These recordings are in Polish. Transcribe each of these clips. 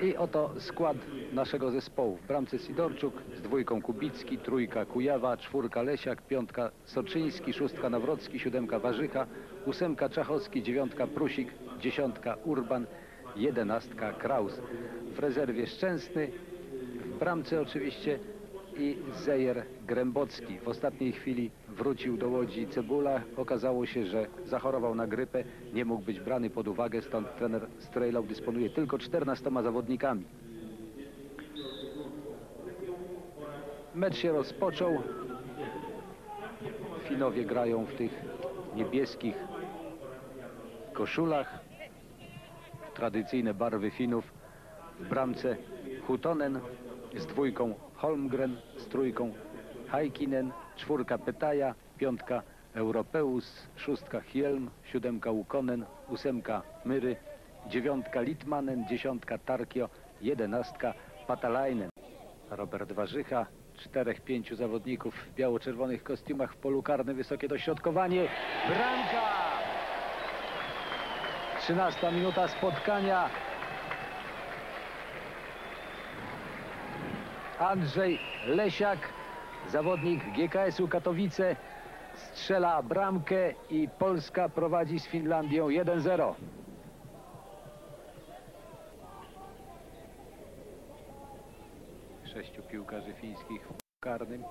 I oto skład naszego zespołu. W bramce Sidorczuk, z dwójką Kubicki, trójka Kujawa, czwórka Lesiak, piątka Soczyński, szóstka Nawrocki, siódemka Warzycha, ósemka Czachowski, dziewiątka Prusik, dziesiątka Urban, jedenastka Kraus. W rezerwie Szczęsny, w bramce oczywiście i Zejer Grębocki. W ostatniej chwili wrócił do Łodzi Cebula. Okazało się, że zachorował na grypę, nie mógł być brany pod uwagę, stąd trener Strejlau dysponuje tylko 14 zawodnikami. Mecz się rozpoczął. Finowie grają w tych niebieskich koszulach. Tradycyjne barwy Finów. W bramce Hutonen z dwójką Holmgren, z trójką Heikkinen, czwórka Petaja, piątka Europeus, szóstka Hjelm, siódemka Ukonen, ósemka Myry, dziewiątka Litmanen, dziesiątka Tarkio, jedenastka Patalainen. Robert Warzycha, 4-5 zawodników w biało-czerwonych kostiumach w polu karnym, wysokie dośrodkowanie, bramka! 13 minuta spotkania. Andrzej Lesiak, zawodnik GKS-u Katowice, strzela bramkę i Polska prowadzi z Finlandią 1-0. Sześciu piłkarzy fińskich w karnym.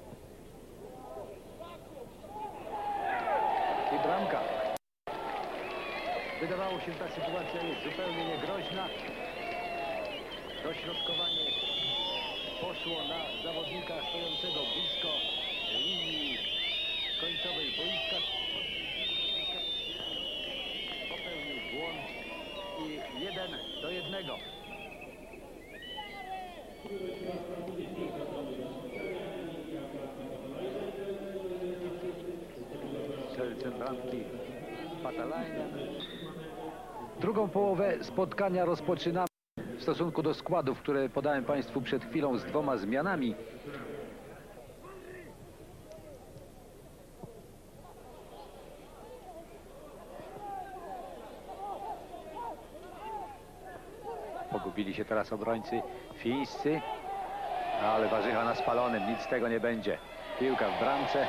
I bramka. Wydawało się, że ta sytuacja jest zupełnie niegroźna. Dośrodkowanie poszło na zawodnika stojącego blisko linii końcowej boiska. Popełnił błąd i 1-1. Strzelcem bramki Patalainen. Drugą połowę spotkania rozpoczynamy. W stosunku do składów, które podałem Państwu przed chwilą, z dwoma zmianami. Pogubili się teraz obrońcy fińscy, ale Warzycha na spalonym, nic z tego nie będzie. Piłka w bramce.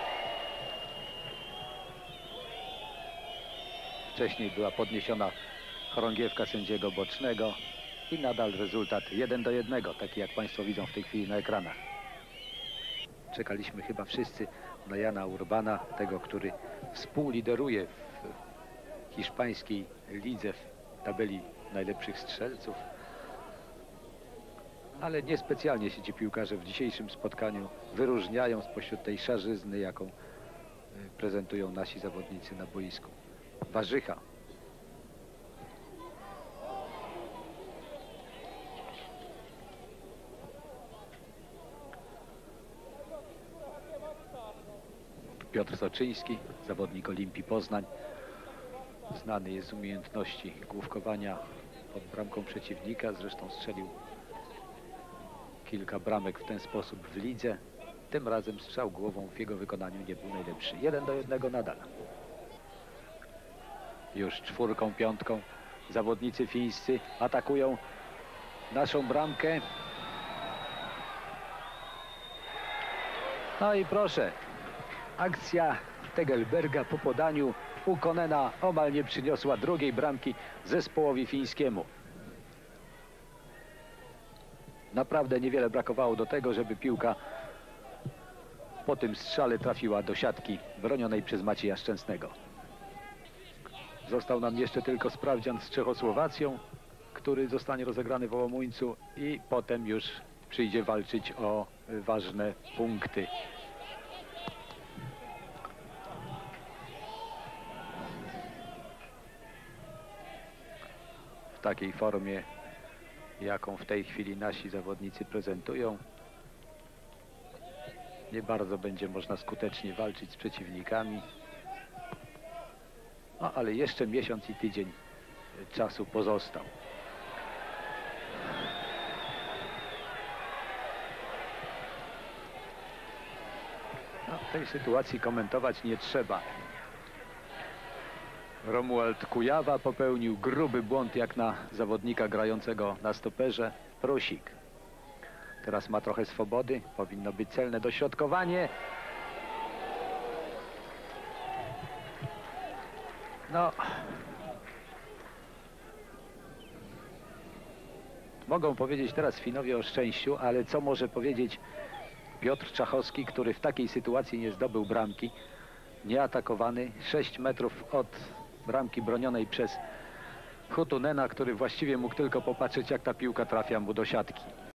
Wcześniej była podniesiona chorągiewka sędziego bocznego i nadal rezultat 1-1, taki jak Państwo widzą w tej chwili na ekranach. Czekaliśmy chyba wszyscy na Jana Urbana, tego, który współlideruje w hiszpańskiej lidze w tabeli najlepszych strzelców. Ale niespecjalnie się ci piłkarze w dzisiejszym spotkaniu wyróżniają spośród tej szarzyzny, jaką prezentują nasi zawodnicy na boisku. Warzycha. Piotr Soczyński, zawodnik Olimpii Poznań. Znany jest z umiejętności główkowania pod bramką przeciwnika. Zresztą strzelił kilka bramek w ten sposób w lidze. Tym razem strzał głową w jego wykonaniu nie był najlepszy. 1-1 nadal. Już czwórką, piątką zawodnicy fińscy atakują naszą bramkę. No i proszę, akcja Tegelberga po podaniu Ukonena omal nie przyniosła drugiej bramki zespołowi fińskiemu. Naprawdę niewiele brakowało do tego, żeby piłka po tym strzale trafiła do siatki bronionej przez Macieja Szczęsnego. Został nam jeszcze tylko sprawdzian z Czechosłowacją, który zostanie rozegrany w Łomuńcu i potem już przyjdzie walczyć o ważne punkty. W takiej formie, jaką w tej chwili nasi zawodnicy prezentują, nie bardzo będzie można skutecznie walczyć z przeciwnikami. No, ale jeszcze miesiąc i tydzień czasu pozostał. No, w tej sytuacji komentować nie trzeba. Romuald Kujawa popełnił gruby błąd jak na zawodnika grającego na stoperze. Prusik. Teraz ma trochę swobody. Powinno być celne dośrodkowanie. No. Mogą powiedzieć teraz Finowie o szczęściu, ale co może powiedzieć Piotr Czachowski, który w takiej sytuacji nie zdobył bramki? Nieatakowany, 6 metrów od bramki bronionej przez Hutunena, który właściwie mógł tylko popatrzeć, jak ta piłka trafia mu do siatki.